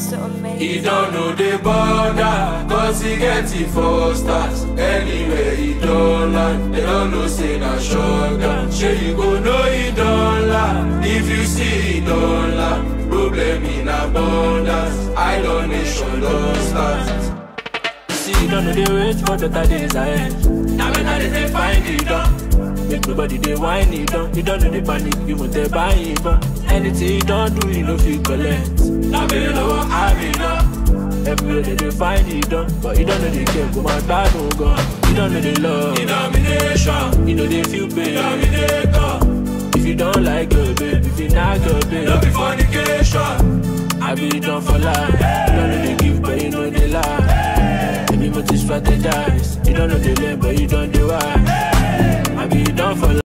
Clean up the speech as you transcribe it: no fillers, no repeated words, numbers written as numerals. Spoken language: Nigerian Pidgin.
He don't know the border, cause he get it 4 stars. Anywhere he don't land, they don't know say na shotgun. Sure you go know he don't land. If you see he don't land, problem in abundance. IDan Nation don't start. See, you don't know they wait for better days ahead. Now when they find it done. Make nobody they whine it down. You don't know the panic, you want to buy it, but anything you don't do, you know feel collect. Now baby, no one have enough. Everywhere they find it done, but you don't know they care, go my bad, oh God. You don't know the love, domination. You know they feel pain, dominator. If you don't like your baby, if you not your baby, no be fornication. I be done for life. You don't know they give, but you know they lie. Baby, but you strategize. You don't know they learn, but you don't do why. I be done for life.